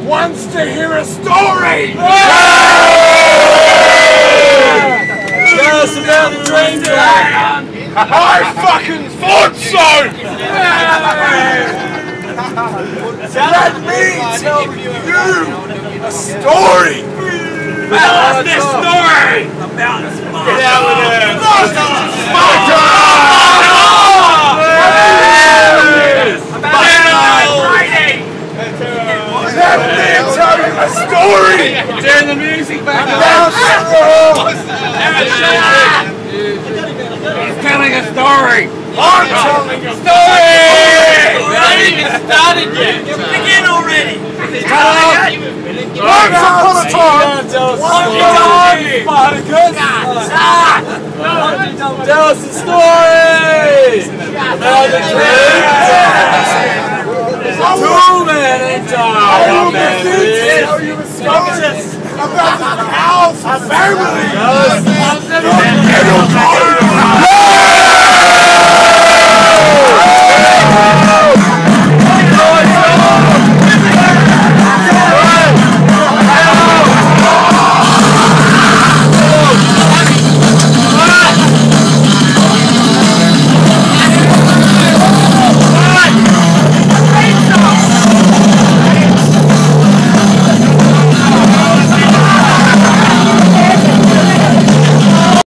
wants to hear a story. Tell us about the dream job. I fucking thought so! Let me tell you a story! Tell us this story about Sparta! Get out with it! Sparta! Let me tell you a story! Turn the music back on! He's telling a story! I'm telling a story! We haven't even started yet! Begin already! Once upon a time! Spartacus! Tell us the story! About the dream job! 2 men in time! Tell you a story about the house family! Middlecoat!